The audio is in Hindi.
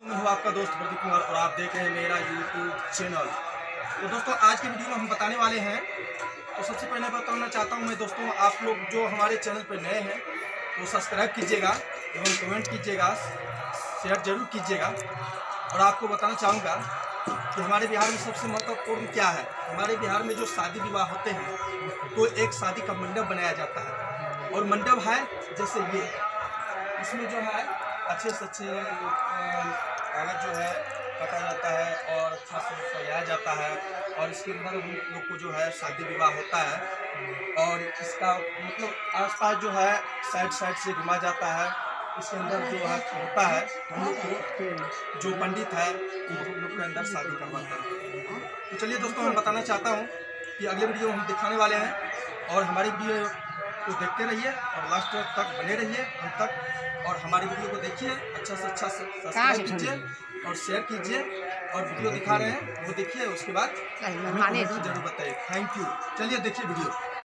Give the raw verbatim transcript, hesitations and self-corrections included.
मैं हूँ आपका दोस्त प्रदीप कुमार और आप देख रहे हैं मेरा यूट्यूब चैनल। तो दोस्तों आज के वीडियो में हम बताने वाले हैं, तो सबसे पहले बताना चाहता हूँ मैं दोस्तों, आप लोग जो हमारे चैनल पर नए हैं तो सब्सक्राइब कीजिएगा एवं कमेंट कीजिएगा, शेयर जरूर कीजिएगा। और आपको बताना चाहूँगा कि हमारे बिहार में सबसे महत्वपूर्ण क्या है। हमारे बिहार में जो शादी विवाह होते हैं तो एक शादी का मंडप बनाया जाता है, और मंडप है जैसे ये, इसमें जो है अच्छे से अच्छे कागज जो है काटा जाता है और अच्छा से सजाया जाता है, और इसके अंदर हम लोग को जो है शादी विवाह होता है। और इसका मतलब आसपास जो है साइड साइड से घुमा जाता है। इसके अंदर जो है होता है, हम लोग को जो पंडित है वो हम लोग के अंदर शादी करवाता है। तो चलिए दोस्तों, मैं बताना चाहता हूँ कि अगले वीडियो हम दिखाने वाले हैं, और हमारी वीडियो को देखते रहिए और लास्ट तक बने रहिए हम तक। और हमारी वीडियो को देखिए, अच्छा से अच्छा सब्सक्राइब कीजिए और शेयर कीजिए, और वीडियो दिखा रहे हैं वो देखिए, उसके बाद हमें कमेंट जरूर बताइए। Thank you. चलिए देखिए वीडियो।